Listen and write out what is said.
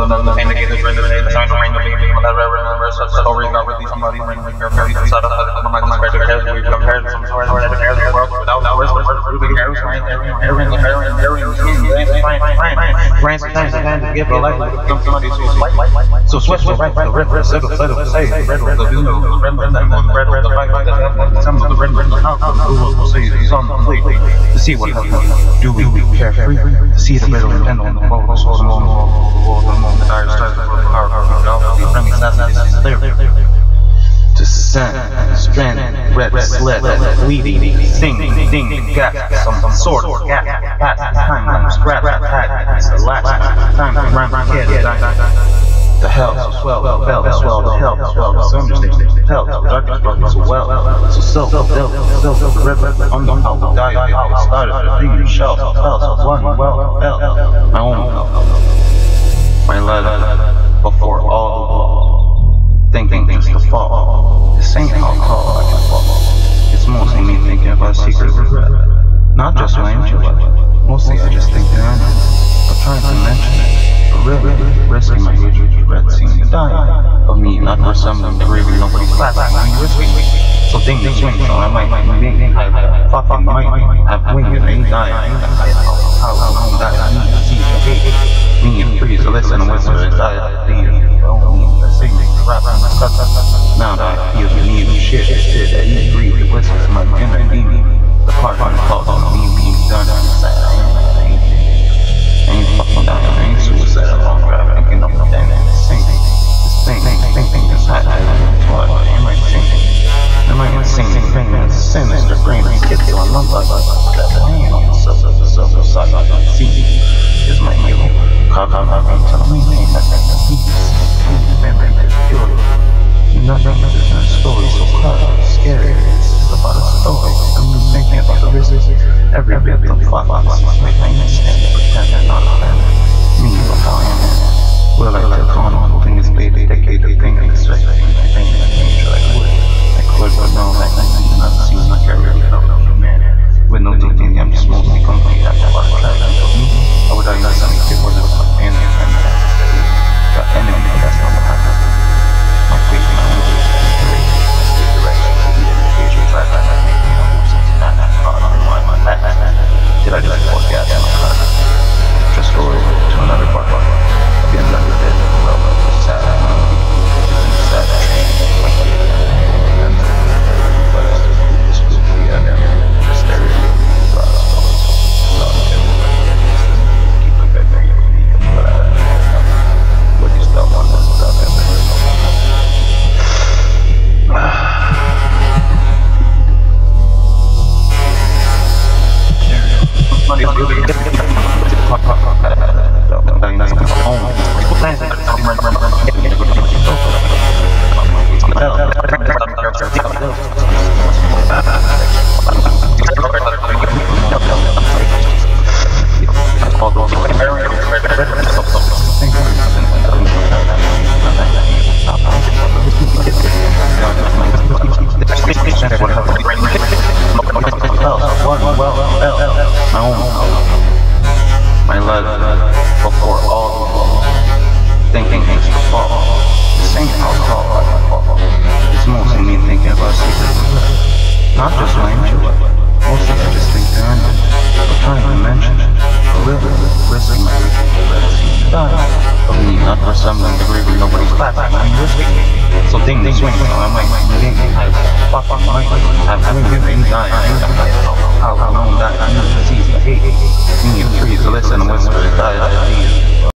the pain negated, the signs of rain, the baby, whatever, stories got released, somebody, carefully, decided to my cares, we compared some sort of cares the world without the worst, proving cares, everything, grants the time to give a life, become somebody so swift, so right, the red, settle, say, the red, the view, the red, the fight, the some of the red, the house, the will say, he's on the plate, to see what do we carefree, to see the middle and on the wall, the soul, the moment, the dire stars, the power, the friendly sadness is clear. To send, strand, red, slit, weedy, sing, ding, gas, some sort of gas, pass, time, scratch, attack, it's the last time to run, kid, the hell, so swell, the bell, swell, the hell, swell, the understation, the hell, the darkness, so well, so silk, the river, on the how we died, how it started, the thing, the shell, so fell, so one, well, hell, my own hell, my letter, before all the walls, thinking things to fall, this ain't how call I can fall, it's mostly me thinking about secret regret, not just my intellect, mostly I just think they're I'm trying to mention it. Really, risking my hatred to red seeing the dying of me, not resembling the grieving nobody's clapping, I'm risking me. So things swing, so I might have fucking might have wings and ain't dying. How long that I need to see the hate. Me and freeze, listen and whisper, it's I leave. Don't need to sing, rap, and cut. Now that I feel the need of shit, I need to breathe, the whispers, my inner demon. The part on the clock on me being done, I'm sad. I ain't fucking dying, I ain't suicidal, I'm thinking of the damn thing. This thing, this hot, that's what I am right thinking. Am I insane, thing that's sinister, brain is get to a lump like that pain on the surface side I can see. Is my halo, carve out my brain till I maintain that thing that keeps remembering to feel it. Nothing is in a story so clever, scary, it's about a story. I'm thinking about the risks, every bit of fuck, this is my pain and stand and pretend they're not a fan. Me, but how I am in it. Will I let on holding this baby decade of thing and expecting my pain and danger I would. I could, but no, that night not seem like I really felt like a man. With no thinking, I'm just mostly complete after what I tried to tell me. I would have done something if it wasn't for my family and friends that got enemy, but that's not what happened. My faith in my own case, the direction, the occasion, tried to make me almost not thought of my back. Did I just forget my heart? Just go to another part. Again, like we did, well, it's sad. It's sad train, like we did. And but it's spooky, and just there is keep it back there, but what you still want is stuff in there. My letter before all the walls, thinking things to fall. This ain't how call I can fall. It's mostly me thinking about secret regret. Not just my intellect, mostly I just think they're ended. I'm trying to mention it. Really, risking my red seeing the dying of me, not resembling the grieving nobody's clapping, I'm risking me. So things swing, so I might have fucking might have wings and dying. How long that I need to see the hate. Me and trees listen and whisper, die,